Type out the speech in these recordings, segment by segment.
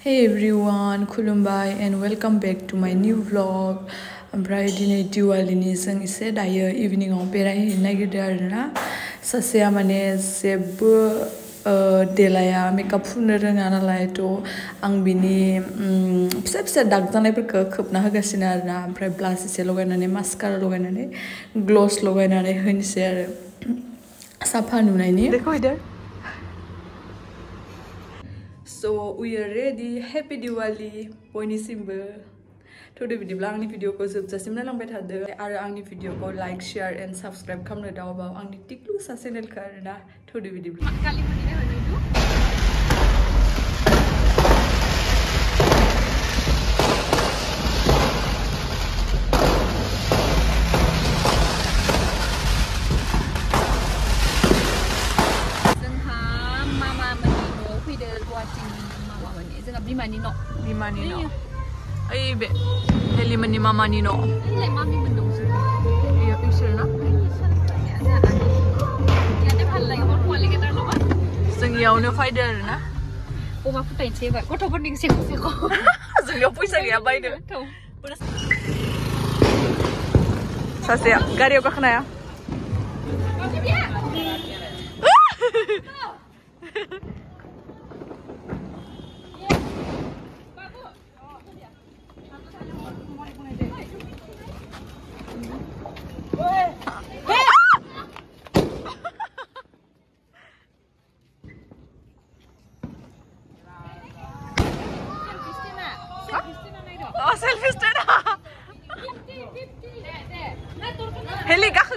Hey everyone, Khulumbai and welcome back to my new vlog. Oमफ्राय दिनै दिवालीनि जों एसे दायो इभिनिंआव बेरायहैनो नागिरदों आरोना सासेया माने जेबो देलाया मेकआप फुननो रोङा नालाय थ' आं बिनि फिसा फिसा दाग जानायफोरखौ खोबना होगासिनो आरोना ओमफ्राय ब्लास एसे लगायनानै मास्कारा लगायनानै ग्लस लगायनानै होनोसै आरो साफा नुनायनि देखो इधर So we are ready. Happy Diwali. बयनिसिमबो थोदो बिदिब्ला आंनि भिडिअखौ जोबजासिम नायलांबाय थादो आरो आंनि भिडिअखौ लाइक शेयार एन्ड साबस्क्राइब खालामनो दाबाव आंनि टिक्लुसा चेनेलखौ आरोना थोदो बिदिब्ला Bimani no. Bimani no. Ay be. Helina mamani no. Ay mami mendong sir. Iya picture na. Ya de bhal lage mon pole ke tar loba. Sing yauna fighter na. Oma putain se ba. Koto boni se ko. Sing yaw puisa ya baide. Sase gari ka khna ya. Oh, selfie stand. Heli, gak.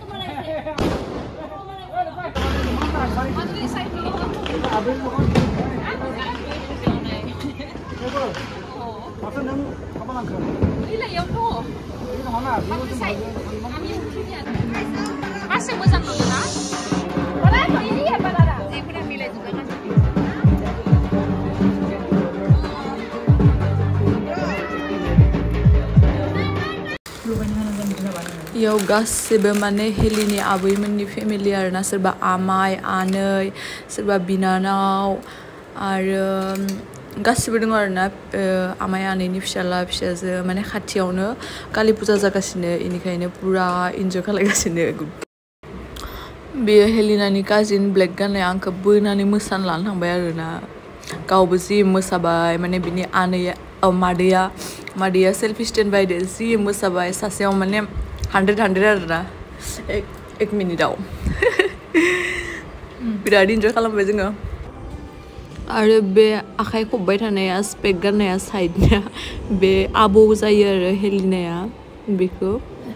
Masih moza nona. Wala to ini ya balada. Zebra nilai juga kan. Yaw गासिबो माने हेलिनि आबैमोननि family आरोना सोरबा आमाय आनै सोरबा बिनानाव आरो गासिबो दङ आरोना आमाय आनैनि फिसाला फिसाजो माने खाथियावनो कालि फुजा जागासिनो इनिखायनो पुरा एन्जय खालायगासिनो बेयो हेलिनानि काजिन ब्लेक गाननाया आंखौ बोनानै मोसानो लानो थांबाय आरोना गावबो जि मोसाबाय माने बिनि आनैया मादैया सेल्फि स्टेन्ड बायदो जि मोसाबाय सासेयाव माने 100 आरोना एक मिनिटाव बिराद एन्जय खालामबाय जोङो आरो बे आखाइ खबबाय थानाया स्पेक गाननाया साइडनिया बे आबौ जायो आरो हेलिनाया बेखौ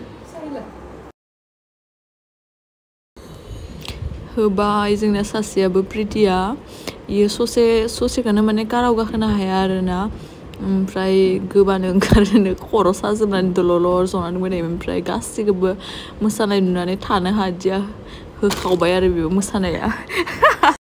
होबाय जोंना सासेयाबो प्रिटिया इयो ससेखौनो माने काराव गाखोनो हाया आरोना ओमफ्राय गोबानो ओंखारनो खर' साजोबनानै दलर जनानै मोनायोमोन ओमफ्राय गासिखौबो मोसानाय नुनानै थानो हादिया होखावबाय आरो बेबो मोसानाया